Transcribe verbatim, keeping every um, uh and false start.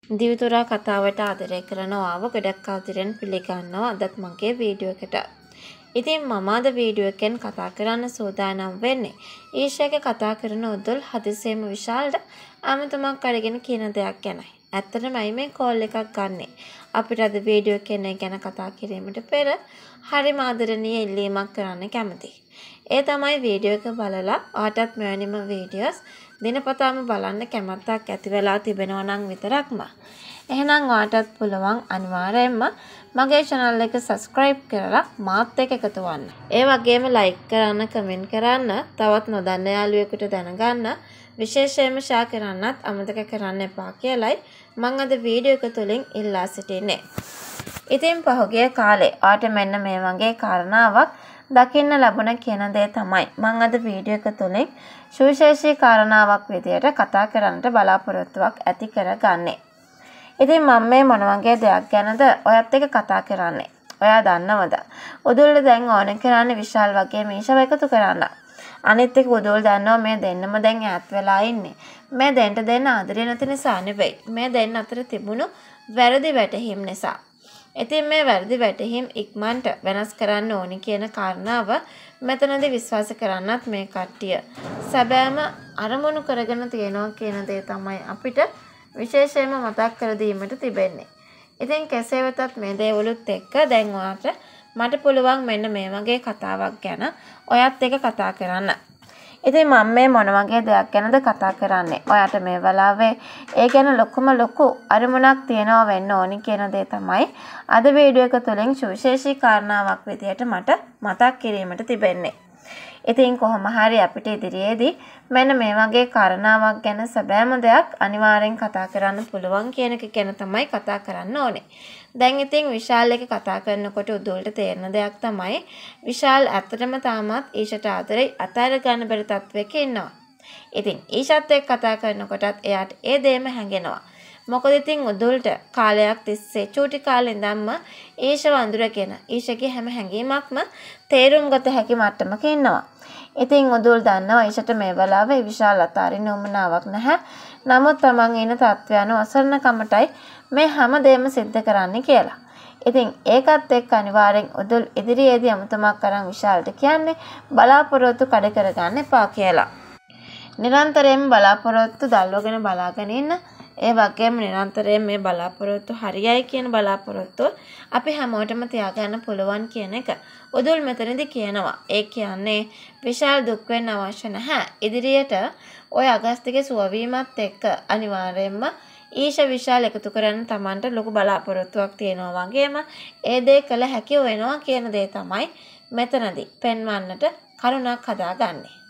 දිවිතුරා කතාවට ආදරය කරනවාව ගොඩක් ආදරෙන් පිළිගන්නවා අදත් මගේ වීඩියෝ එකට. ඉතින් මම අද වීඩියෝ එකෙන් කතා කරන්න සූදානම් වෙන්නේ ඊෂාගේ කතා කරන උදොල් හදිසියෙම විශාලට අමතමක් අරගෙන කියන දෙයක් ගැනයි. ඇත්තටමයි මේ කෝල් එකක් ගන්නෙ. අපිට අද වීඩියෝ එකේ ගැන කතා කිරීමට පෙර හරිම ආදරණීය ඉල්ලීමක් කරන්න කැමතියි. ඒ තමයි වීඩියෝ එක බලලා ආටත් මෙවැනිම වීඩියෝස් දිනපතාම බලන්න කැමැත්තක් ඇති වෙලා තිබෙනවා නම් විතරක්ම. එහෙනම් ඔයාටත් පුළුවන් අනිවාර්යයෙන්ම මගේ channel එක subscribe කරලා මාත් එක්ක එකතු වෙන්න. ඒ වගේම like කරන්න, comment කරන්න, තවත් නොදන්න යාළුවෙකුට දැනගන්න, විශේෂයෙන්ම share කරන්නත් අමතක කරන්න එපා කියලායි මම අද වීඩියෝ එක තුලින් ඉල්ලා සිටින්නේ. ඉතින් පහුගිය කාලේ ආට මෙන්න මේ වගේ කාරණාවක් දකින්න ලැබුණ කියන දේ තමයි මම අද වීඩියෝ එක තුලින් සුවිශේෂී කාරණාවක් විදියට කතා කරන්නට බලාපොරොත්තුවක් ඇති කරගන්නේ. ඉතින් මම මේ මොන වගේ දෙයක් ගැනද ඔයත් එක්ක කතා කරන්නේ? ඔයා දන්නවද? උදුල්ල දැන් ඕන කරන්නේ විශාල් වගේ මීෂව එකතු කරන්න. අනිත් එක උදුල් දන්නවා මේ දෙන්නම දැන් ඈත් වෙලා ඉන්නේ. මේ දෙන්න දෙන්න ආදරේ නැති නිසා නෙවෙයි. මේ දෙන්න අතර තිබුණු වැරදි වැටහීම් නිසා. ඉතින් මේ වැරදි වැටහීම් ඉක්මනට වෙනස් කරන්න ඕනි කියන කාරණාව මෙතනදී විශ්වාස කරන්නත් මේ කට්ටිය සැබෑම අරමුණු කරගෙන තියෙනවා කියන දේ තමයි අපිට විශේෂයෙන්ම මතක් කර දීමට තිබෙන්නේ. ඉතින් කෙසේ වෙතත් මේ දේවලුත් එක්ක දැන් ඔයාට මට පුළුවන් මෙන්න මේ වගේ කතාවක් ගැන ඔයත් එක්ක කතා කරන්න. ඉතින් මම මේ මොන වගේ දෙයක් ගැනද කතා කරන්නේ? ඔයාට මේ වෙලාවේ ඒ ගැන ලොකුම ලොකු අරමුණක් තියනවා වෙන්න ඕනි කියන දේ තමයි අද වීඩියෝ එක තුලින් සුවිශේෂී කාරණාවක් විදියට මට මතක් කිරීමට තිබෙන්නේ. ඉතින් කොහොම හරි අපිට ඉදිරියේදී මෙන්න මේ වගේ කාරණාවක් ගැන සැබෑම දෙයක් අනිවාර්යෙන් කතා කරන්න පුළුවන් කියන එක ගැන තමයි කතා කරන්න ඕනේ. දැන් ඉතින් විශාල් එක කතා කරනකොට උදේට තේරෙන දෙයක් තමයි විශාල් ඇත්තටම තාමත් ඊෂට ආදරේ අතහැර ගන්න බැරි තත්වයක ඉන්නවා. ඉතින් ඊෂත් එක්ක කතා කරනකොටත් එයාට ඒ දෙයම හැඟෙනවා. මොකද ඉතින් උදේට කාලයක් තිස්සේ චූටි කාලේ ඉඳන්ම ඊෂව අඳුරගෙන ඊෂගේ හැම හැඟීමක්ම තේරුම් ගත හැකි මට්ටමක ඉන්නවා. ඉතින් උදුල් දන්නවා ඊෂට මේ වෙලාවේ විශාල අතාරින්න උමනාවක් නැහැ. නමුත් තමන් ඉන්න තත්ත්වයන් අසරණකමටයි මේ හැම දෙයක්ම සිද්ධ කරන්නේ කියලා. ඉතින් ඒකත් එක්ක අනිවාර්යෙන් උදුල් ඉදිරියේදී අමුතමක් කරන් විශාලට කියන්නේ බලාපොරොත්තු කඩ කරගන්න එපා කියලා. නිරන්තරයෙන් බලාපොරොත්තු දල්වගෙන බලාගෙන ඉන්න. ඒ වගේම නිරන්තරයෙන් මේ බලාපොරොත්තු හරියයි කියන බලාපොරොත්තු අපි හැමෝටම තියාගන්න පුළුවන් කියන එක උදුල් මෙතනදී කියනවා. ඒ කියන්නේ විශාල දුක් වෙන්න අවශ්‍ය නැහැ. ඉදිරියට ওই අගස්තිගේ සුවවීමත් එක්ක අනිවාර්යයෙන්ම ඊෂ විශාල එකතු කරන්න Tamanට ලොකු බලාපොරොත්තුවක් තියෙනවා වගේම ඒ දේ කළ හැකි වෙනවා කියන දේ තමයි මෙතනදී පෙන්වන්නට කරුණක් හදාගන්නේ.